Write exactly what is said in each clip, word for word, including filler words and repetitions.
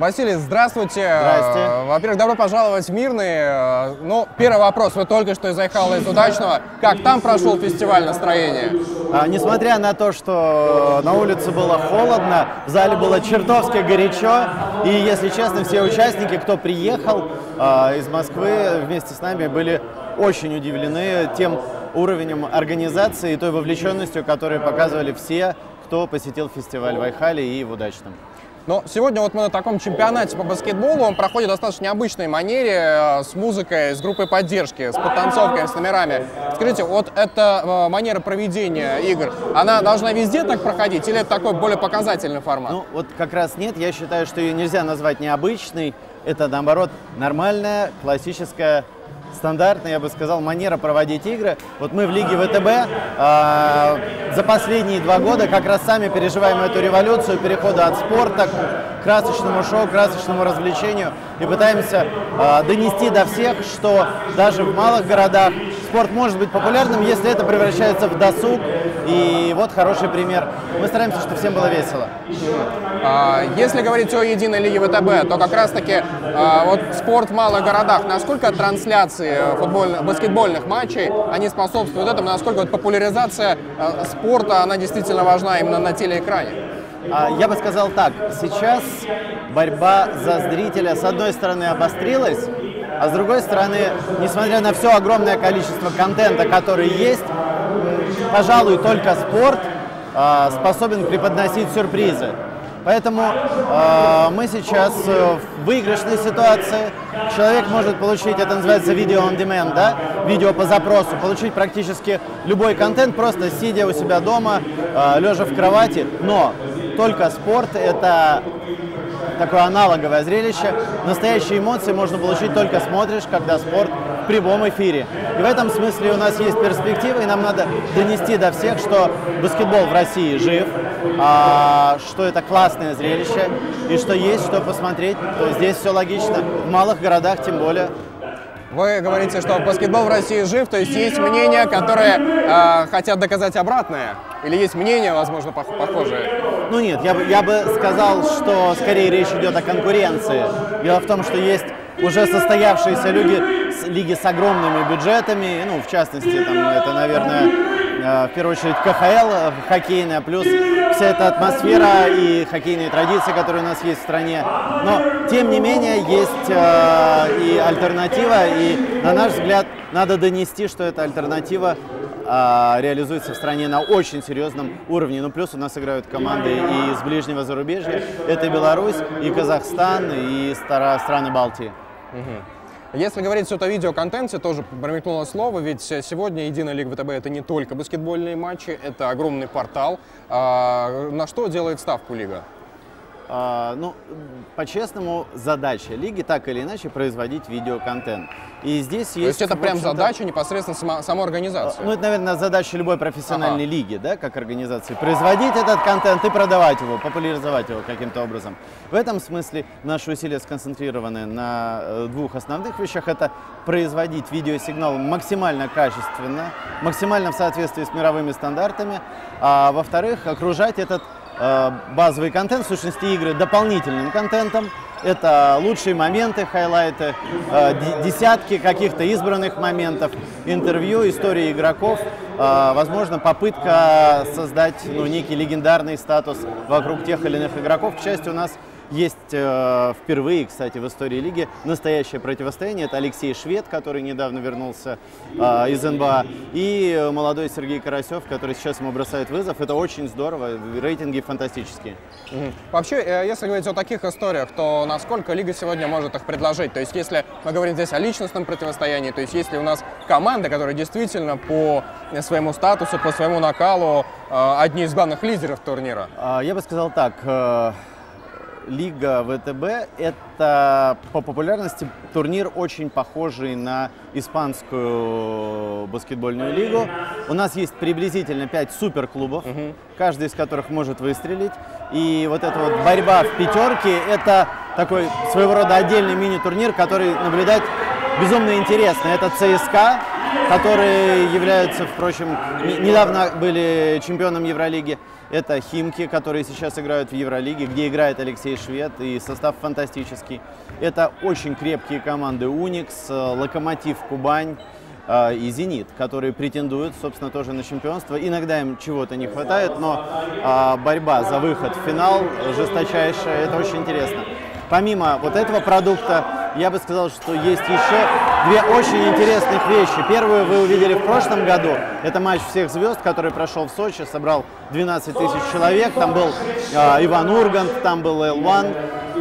Василий, здравствуйте. Здрасте. Во-первых, добро пожаловать в Мирный. Ну, первый вопрос. Вы только что из Айхала, из Удачного. Как там прошел фестиваль настроения? А, несмотря на то, что на улице было холодно, в зале было чертовски горячо. И, если честно, все участники, кто приехал а, из Москвы вместе с нами, были очень удивлены тем уровнем организации и той вовлеченностью, которую показывали все, кто посетил фестиваль в Айхале и в Удачном. Но сегодня вот мы на таком чемпионате по баскетболу, он проходит в достаточно необычной манере, с музыкой, с группой поддержки, с подтанцовкой, с номерами. Скажите, вот эта манера проведения игр, она должна везде так проходить или это такой более показательный формат? Ну, вот как раз нет, я считаю, что ее нельзя назвать необычной. Это, наоборот, нормальная, классическая, стандартная, я бы сказал, манера проводить игры. Вот мы в Лиге ВТБ э, за последние два года как раз сами переживаем эту революцию перехода от спорта к красочному шоу, к красочному развлечению и пытаемся э, донести до всех, что даже в малых городах спорт может быть популярным, если это превращается в досуг. И вот хороший пример. Мы стараемся, чтобы всем было весело. Если говорить о единой Лиге ВТБ, то как раз-таки вот спорт в малых городах, насколько трансляции футбольных, баскетбольных матчей, они способствуют этому, насколько вот популяризация спорта, она действительно важна именно на телеэкране? Я бы сказал так, сейчас борьба за зрителя с одной стороны обострилась, а с другой стороны, несмотря на все огромное количество контента, который есть, пожалуй, только спорт э, способен преподносить сюрпризы. Поэтому э, мы сейчас в выигрышной ситуации. Человек может получить, это называется видео on demand, да? Видео по запросу, получить практически любой контент, просто сидя у себя дома, э, лежа в кровати. Но только спорт – это такое аналоговое зрелище. Настоящие эмоции можно получить только смотришь, когда спорт в прямом эфире. И в этом смысле у нас есть перспективы, и нам надо донести до всех, что баскетбол в России жив, а, что это классное зрелище, и что есть что посмотреть. То есть здесь все логично, в малых городах тем более. Вы говорите, что баскетбол в России жив, то есть есть мнения, которые э, хотят доказать обратное? Или есть мнения, возможно, пох похожие? Ну нет, я бы, я бы сказал, что скорее речь идет о конкуренции. Дело в том, что есть уже состоявшиеся лиги, лиги с огромными бюджетами, ну, в частности, там, это, наверное, в первую очередь ка ха эл хоккейная, плюс вся эта атмосфера и хоккейные традиции, которые у нас есть в стране. Но, тем не менее, есть э, и альтернатива, и, на наш взгляд, надо донести, что эта альтернатива э, реализуется в стране на очень серьезном уровне. Ну, плюс у нас играют команды и из ближнего зарубежья. Это и Беларусь, и Казахстан, и страны Балтии. Угу. Если говорить все о видеоконтенте, тоже промелькнуло слово, ведь сегодня единая Лига ВТБ – это не только баскетбольные матчи, это огромный портал. А, на что делает ставку Лига? А, ну, по-честному, задача Лиги так или иначе производить видеоконтент. И здесь есть... То есть это прям задача непосредственно само, самой организации? Ну, это, наверное, задача любой профессиональной ага. лиги, да, как организации. Производить этот контент и продавать его, популяризовать его каким-то образом. В этом смысле наши усилия сконцентрированы на двух основных вещах. Это производить видеосигнал максимально качественно, максимально в соответствии с мировыми стандартами. А во-вторых, окружать этот э, базовый контент, в сущности игры, дополнительным контентом. Это лучшие моменты, хайлайты, э, десятки каких-то избранных моментов, интервью, истории игроков. Э, возможно, попытка создать ну, некий легендарный статус вокруг тех или иных игроков. К счастью, у нас есть э, впервые, кстати, в истории лиги настоящее противостояние. Это Алексей Швед, который недавно вернулся э, из эн бэ а, и молодой Сергей Карасев, который сейчас ему бросает вызов. Это очень здорово, рейтинги фантастические. Угу. Вообще, если говорить о таких историях, то насколько лига сегодня может их предложить? То есть, если мы говорим здесь о личностном противостоянии, то есть, если у нас команда, которая действительно по своему статусу, по своему накалу э, одни из главных лидеров турнира? Я бы сказал так. Э Лига ВТБ – это по популярности турнир, очень похожий на испанскую баскетбольную лигу. У нас есть приблизительно пять суперклубов, угу. каждый из которых может выстрелить. И вот эта вот борьба в пятерке – это такой своего рода отдельный мини-турнир, который наблюдать безумно интересно. Это ЦСКА, которые являются, впрочем, недавно были чемпионом Евролиги. Это Химки, которые сейчас играют в Евролиге, где играет Алексей Швед, и состав фантастический. Это очень крепкие команды Уникс, Локомотив Кубань и Зенит, которые претендуют, собственно, тоже на чемпионство. Иногда им чего-то не хватает, но борьба за выход в финал жесточайшая, это очень интересно. Помимо вот этого продукта, я бы сказал, что есть еще две очень интересных вещи. Первую вы увидели в прошлом году. Это матч всех звезд, который прошел в Сочи, собрал двенадцать тысяч человек. Там был э, Иван Ургант, там был эл один.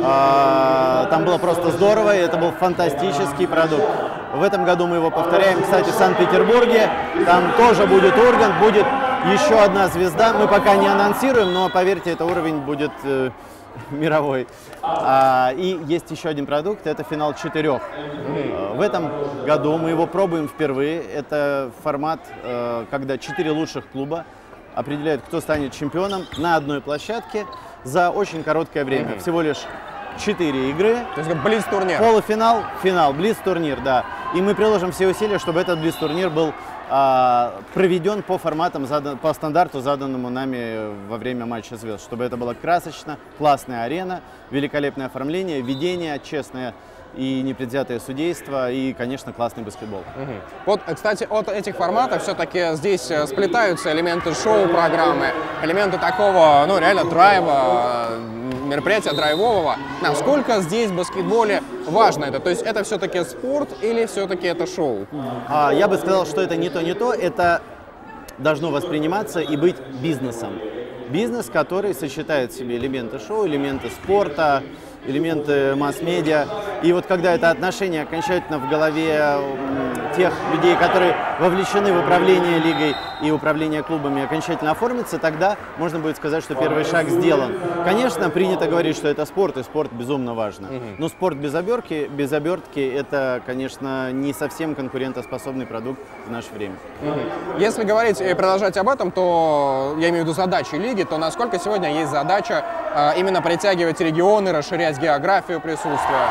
Э, там было просто здорово, и это был фантастический продукт. В этом году мы его повторяем, кстати, в Санкт-Петербурге. Там тоже будет Ургант, будет еще одна звезда. Мы пока не анонсируем, но, поверьте, это уровень будет... Э, мировой. А, и есть еще один продукт, это финал четырех. Mm-hmm. В этом году мы его пробуем впервые. Это формат, когда четыре лучших клуба определяют, кто станет чемпионом на одной площадке за очень короткое время. Mm-hmm. Всего лишь четыре игры. То есть блиц-турнир. Полуфинал, финал, блиц-турнир, да. И мы приложим все усилия, чтобы этот блиц-турнир был а, проведен по форматам, задан, по стандарту, заданному нами во время матча звезд. Чтобы это было красочно, классная арена, великолепное оформление, ведение, честное и непредвзятое судейство, и, конечно, классный баскетбол. Угу. Вот, кстати, от этих форматов все-таки здесь сплетаются элементы шоу-программы, элементы такого, ну, реально драйва, мероприятия драйвового. Насколько здесь в баскетболе важно это? То есть это все-таки спорт или все-таки это шоу? А, я бы сказал, что это не то, не то. Это должно восприниматься и быть бизнесом. Бизнес, который сочетает в себе элементы шоу, элементы спорта, элементы масс-медиа. И вот когда это отношение окончательно в голове тех людей, которые вовлечены в управление лигой и управление клубами, окончательно оформится, тогда можно будет сказать, что первый шаг сделан. Конечно, принято говорить, что это спорт, и спорт безумно важно. Но спорт без обертки, без обертки это, конечно, не совсем конкурентоспособный продукт в наше время. Если говорить и продолжать об этом, то я имею в виду задачи лиги, то насколько сегодня есть задача э, именно притягивать регионы, расширять географию присутствия?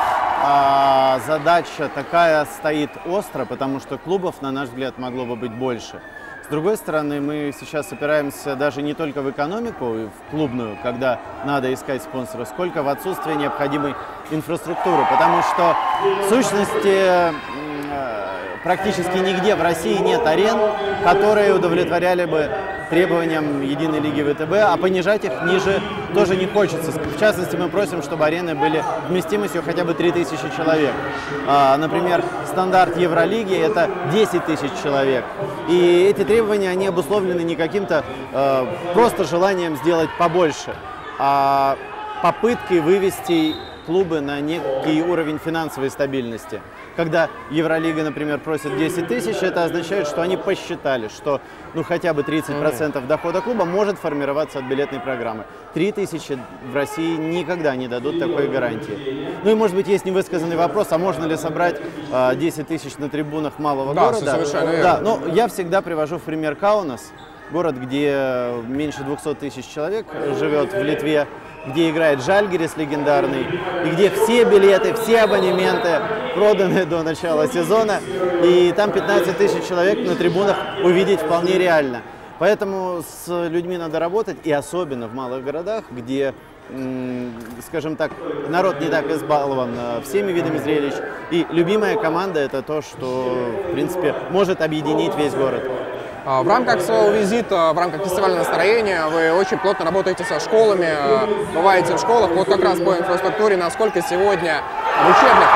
А, задача такая стоит остро, потому что клубов, на наш взгляд, могло бы быть больше. С другой стороны, мы сейчас опираемся даже не только в экономику, в клубную, когда надо искать спонсора, сколько в отсутствие необходимой инфраструктуры. Потому что в сущности практически нигде в России нет арен, которые удовлетворяли бы требованиям единой лиги ВТБ, а понижать их ниже тоже не хочется. В частности, мы просим, чтобы арены были вместимостью хотя бы три тысячи человек. А, например, стандарт Евролиги – это десять тысяч человек. И эти требования, они обусловлены не каким-то э, просто желанием сделать побольше, а попыткой вывести клубы на некий уровень финансовой стабильности. Когда Евролига, например, просит десять тысяч, это означает, что они посчитали, что ну, хотя бы тридцать процентов дохода клуба может формироваться от билетной программы. три тысячи в России никогда не дадут такой гарантии. Ну и, может быть, есть невысказанный вопрос, а можно ли собрать э, десять тысяч на трибунах малого да, города? Совершенно верно. Да, но я всегда привожу в пример Каунас, город, где меньше двухсот тысяч человек живет в Литве, где играет Жальгирис легендарный, и где все билеты, все абонементы проданы до начала сезона, и там пятнадцать тысяч человек на трибунах увидеть вполне реально. Поэтому с людьми надо работать, и особенно в малых городах, где, скажем так, народ не так избалован всеми видами зрелищ, и любимая команда – это то, что, в принципе, может объединить весь город. В рамках своего визита, в рамках фестивального настроения вы очень плотно работаете со школами, бываете в школах. Вот как раз по инфраструктуре, насколько сегодня в учебных...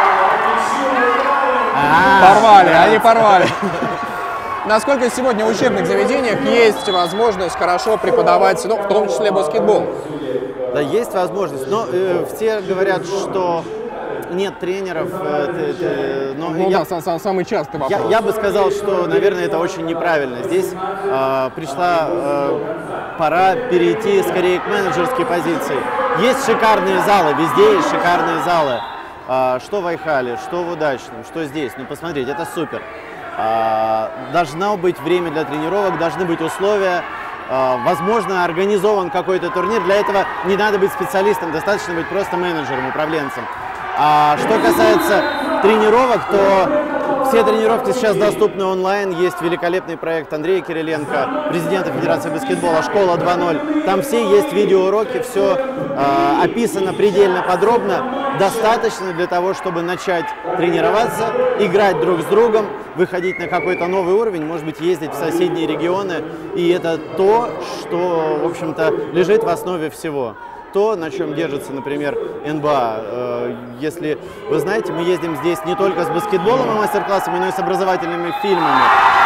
Порвали, они порвали. Насколько сегодня в учебных заведениях есть возможность хорошо преподавать, ну, в том числе баскетбол? Да, есть возможность, но э, все говорят, что нет тренеров. Э, э, но ну я, да, сам, самый частый вопрос. Я, я бы сказал, что, наверное, это очень неправильно. Здесь э, пришла э, пора перейти скорее к менеджерской позиции. Есть шикарные залы, везде есть шикарные залы. Э, что в Айхале, что в Удачном, что здесь. Ну, посмотрите, это супер. Э, должно быть время для тренировок, должны быть условия. Возможно, организован какой-то турнир. Для этого не надо быть специалистом, достаточно быть просто менеджером, управленцем. А что касается тренировок, то Все тренировки сейчас доступны онлайн. Есть великолепный проект Андрея Кириленко, президента Федерации баскетбола «Школа два ноль». Там все есть видеоуроки, все э, описано предельно подробно. Достаточно для того, чтобы начать тренироваться, играть друг с другом, выходить на какой-то новый уровень, может быть, ездить в соседние регионы. И это то, что, в общем-то, лежит в основе всего. То, на чем держится, например, эн бэ а. Если вы знаете, мы ездим здесь не только с баскетболом и мастер-классами, но и с образовательными фильмами.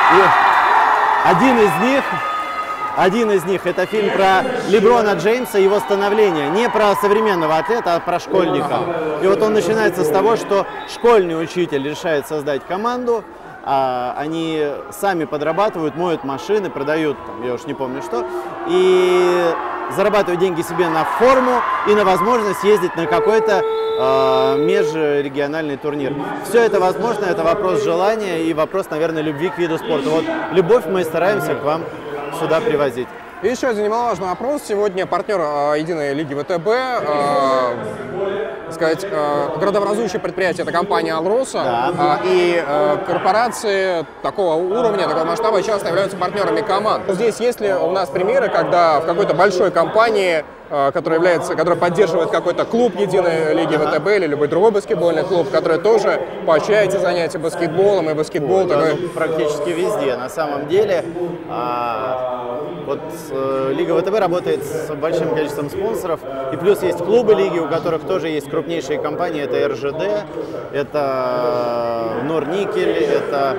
И один из них, один из них – это фильм про Леброна Джеймса и его становление. Не про современного атлета, а про школьника. И вот он начинается с того, что школьный учитель решает создать команду. А они сами подрабатывают, моют машины, продают, там, я уж не помню что, и зарабатывают деньги себе на форму и на возможность ездить на какой-то э, межрегиональный турнир. Все это возможно, это вопрос желания и вопрос, наверное, любви к виду спорта. Вот любовь мы стараемся к вам сюда привозить. И еще один немаловажный вопрос. Сегодня партнер э, Единой лиги вэ тэ бэ, э, сказать, э, градообразующее предприятие – это компания «Алроса», да. э, и э, корпорации такого уровня, такого масштаба часто являются партнерами команд. Здесь есть ли у нас примеры, когда в какой-то большой компании, э, которая, является, которая поддерживает какой-то клуб Единой лиги вэ тэ бэ или любой другой баскетбольный клуб, который тоже поощряет занятия баскетболом, и баскетбол… Ой, такой… да, ну, практически везде, на самом деле. А, вот э, Лига вэ тэ бэ работает с большим количеством спонсоров, и плюс есть клубы лиги, у которых тоже есть крупнейшие компании, это эр жэ дэ, это Норникель, это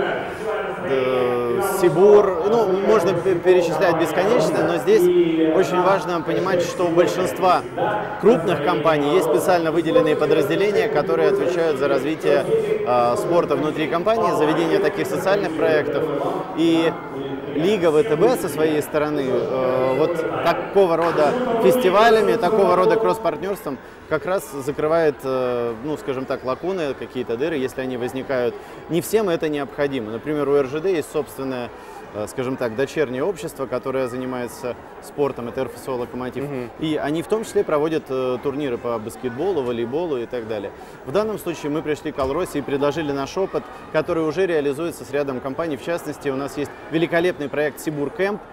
э, Сибур, ну, можно перечислять бесконечно, но здесь очень важно понимать, что у большинства крупных компаний есть специально выделенные подразделения, которые отвечают за развитие э, спорта внутри компании, за ведение таких социальных проектов. И Лига вэ тэ бэ со своей стороны э, вот такого рода фестивалями, такого рода кросс-партнерством как раз закрывает, э, ну, скажем так, лакуны, какие-то дыры, если они возникают. Не всем это необходимо. Например, у эр жэ дэ есть собственное, э, скажем так, дочернее общество, которое занимается спортом, это эр эф эс о «Локомотив». Mm-hmm. И они в том числе проводят э, турниры по баскетболу, волейболу и так далее. В данном случае мы пришли к «Алросе» и предложили наш опыт, который уже реализуется с рядом компаний. В частности, у нас есть великолепный проект «Сибур Кэмп»,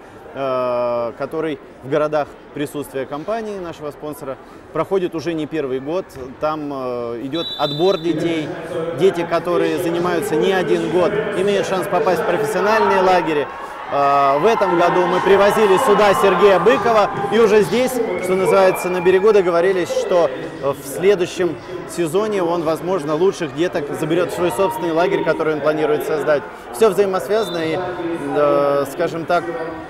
э, который в городах присутствия компании, нашего спонсора, проходит уже не первый год. Там э, идет отбор детей. Дети, которые занимаются не один год, имеют шанс попасть в профессиональные лагеря. Э, в этом году мы привозили сюда Сергея Быкова, и уже здесь, что называется, на берегу договорились, что в следующем сезоне он, возможно, лучших деток заберет в свой собственный лагерь, который он планирует создать. Все взаимосвязано, и, э, скажем так,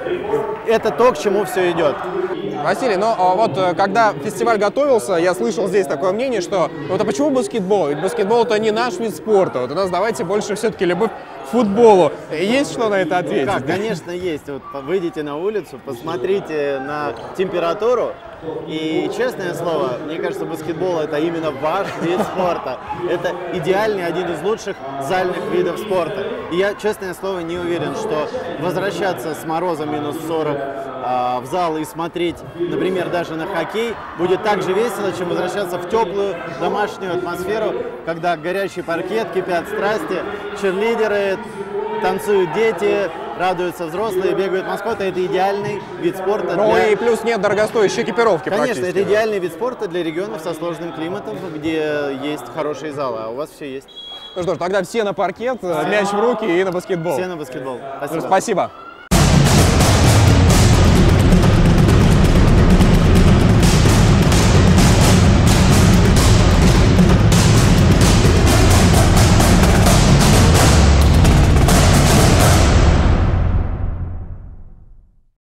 это то, к чему все идет. Василий, но вот когда фестиваль готовился, я слышал здесь такое мнение, что вот а почему баскетбол? Ведь баскетбол – это не наш вид спорта. Вот у нас давайте больше все-таки любовь к футболу. Есть что на это ответить? Ну как, конечно, есть. Вот выйдите на улицу, посмотрите на температуру. И, честное слово, мне кажется, баскетбол – это именно ваш вид спорта. Это идеальный, один из лучших зальных видов спорта. И я, честное слово, не уверен, что возвращаться с морозом минус сорок а, в зал и смотреть, например, даже на хоккей, будет так же весело, чем возвращаться в теплую домашнюю атмосферу, когда горячий паркет, кипят страсти, черлидеры, танцуют дети, радуются взрослые, бегают маскоты. Это идеальный вид спорта. Ну для... и плюс нет дорогостоящей экипировки. Конечно, это идеальный вид спорта для регионов со сложным климатом, где есть хорошие залы, а у вас все есть. Ну что ж, тогда все на паркет, все. Мяч в руки и на баскетбол. Все на баскетбол. Спасибо. Ну, спасибо.